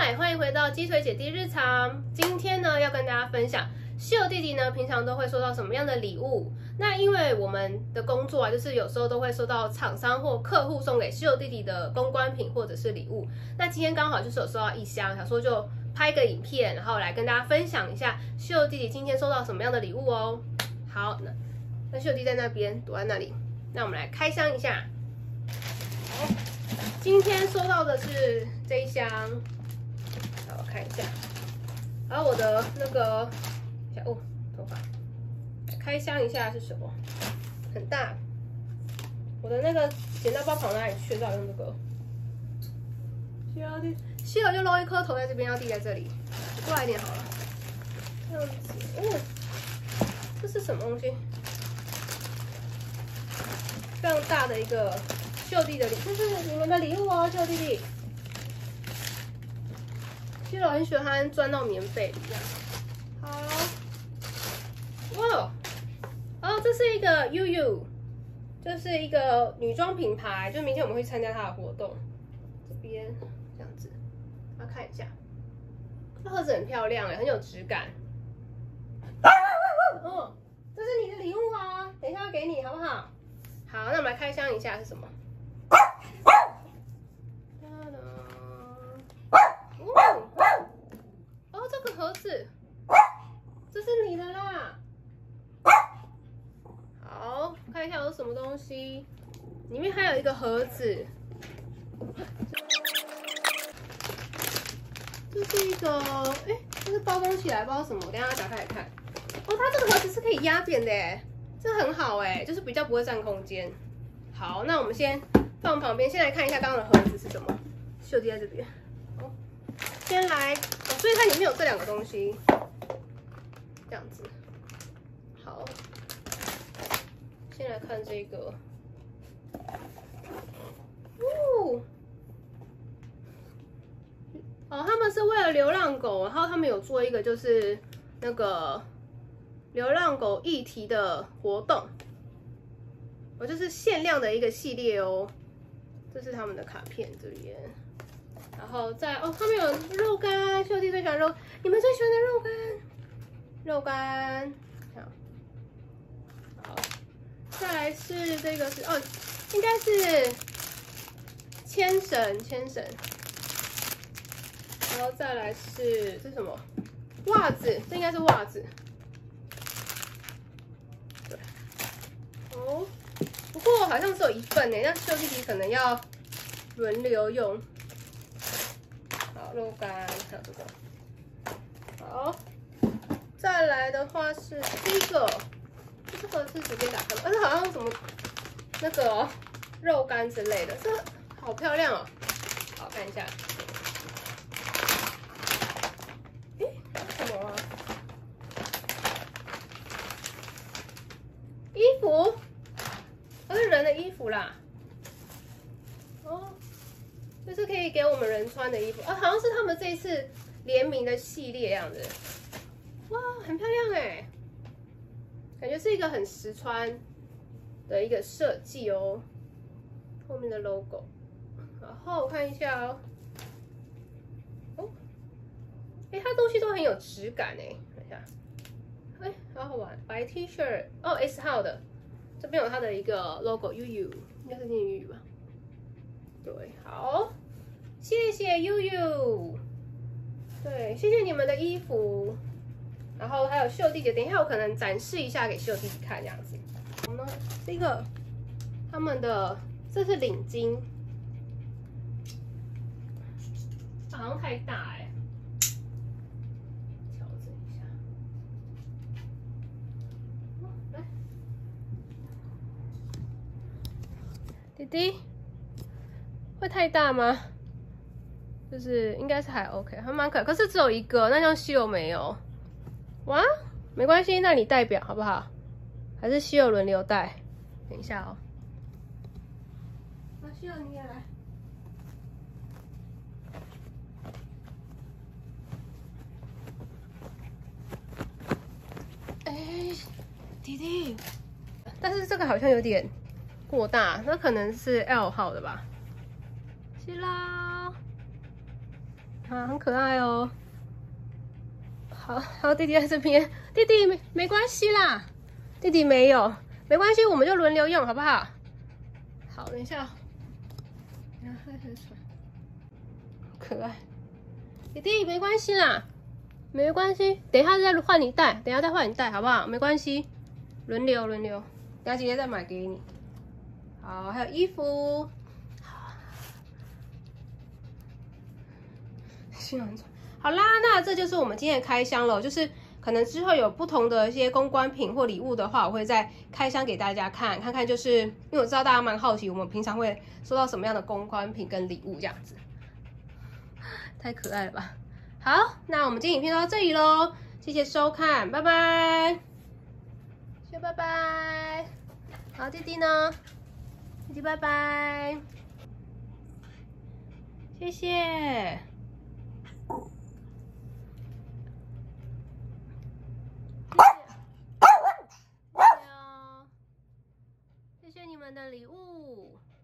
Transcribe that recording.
嗨，欢迎回到鸡腿姐弟日常。今天呢，要跟大家分享室友弟弟呢，平常都会收到什么样的礼物？那因为我们的工作啊，就是有时候都会收到厂商或客户送给室友弟弟的公关品或者是礼物。那今天刚好就是有收到一箱，想说就拍个影片，然后来跟大家分享一下室友弟弟今天收到什么样的礼物哦。好，那室友弟在那边躲在那里，那我们来开箱一下。好，今天收到的是这一箱。好，我看一下，然后我的那个，哦，头发，开箱一下是什么？很大，我的那个剪刀包跑哪里去？到底用这个？希尔就露一颗头在这边，要递在这里，过来一点好了，这样子。哦，这是什么东西？非常大的一个秀弟的礼，这是你们的礼物哦，秀弟弟。希尔很喜欢钻到棉被里面。好，哇，哦，这是一个 UU， 就是一个女装品牌，就明天我们会参加它的活动。这边这样子，大家看一下，这盒子很漂亮哎，很有质感。嗯，这是你的礼物啊，等一下要给你，好不好？好，那我们来开箱一下是什么？哦，这个盒子，这是你的啦。好，看一下有什么东西，里面还有一个盒子。这是一个，哎，这是包装起来，不知道什么，我等一下打开来看。哦，它这个盒子是可以压扁的哎，这很好哎，就是比较不会占空间。好，那我们先放旁边，先来看一下刚刚的盒子是什么。秀弟在这边。好，先来，哦，所以它里面有这两个东西，这样子。好，先来看这个。哦，他们是为了流浪狗，然后他们有做一个就是那个流浪狗议题的活动，哦，就是限量的一个系列哦。这是他们的卡片这边，然后哦，他们有肉干，秀弟最喜欢肉，你们最喜欢的肉干，肉干，好，再来是这个是哦，应该是牵绳。然后再来是这是什么？袜子，这应该是袜子。对，哦，不过好像只有一份呢，那秀弟弟可能要轮流用。好，肉干，还有这个。好，再来的话是这个是直接打开的，而且好像什么那个哦，肉干之类的，这好漂亮哦。好，看一下。什么啊？衣服，这是人的衣服啦。哦，就是可以给我们人穿的衣服啊，好像是他们这一次联名的系列样子。哇，很漂亮哎，感觉是一个很实穿的一个设计哦。后面的 logo， 然后我看一下哦。哎，它东西都很有质感哎，看一下，哎，好好玩，白 T 恤哦 ，S 号的，这边有它的一个 logo UU， 应该是念 UU 吧？对，好，谢谢 UU， 对，谢谢你们的衣服，然后还有秀弟姐，等一下我可能展示一下给秀弟弟看这样子。我们这个他们的这是领巾，好像太大哎。弟弟会太大吗？就是应该是还 OK， 还蛮可爱，可是只有一个，那像希友没有。哇，没关系，那你代表好不好？还是希友轮流带？等一下哦。好，希友你也来。哎，弟弟，但是这个好像有点过大，那可能是 L 号的吧。是啦， 啊，很可爱哦。好，还有弟弟在这边，弟弟没关系啦，弟弟没有，没关系，我们就轮流用，好不好？好，等一下，你看他很爽，可爱。弟弟没关系啦，没关系，等一下再换你戴，等一下再换你戴，好不好？没关系，轮流，等一下姐姐再买给你。好，还有衣服，好啦，那这就是我们今天的开箱了。就是可能之后有不同的一些公关品或礼物的话，我会再开箱给大家看看。就是因为我知道大家蛮好奇，我们平常会收到什么样的公关品跟礼物这样子，太可爱了吧！好，那我们今天影片就到这里喽，谢谢收看，拜拜，说拜拜。好，弟弟呢？弟弟拜拜，谢谢。谢谢你们的礼物。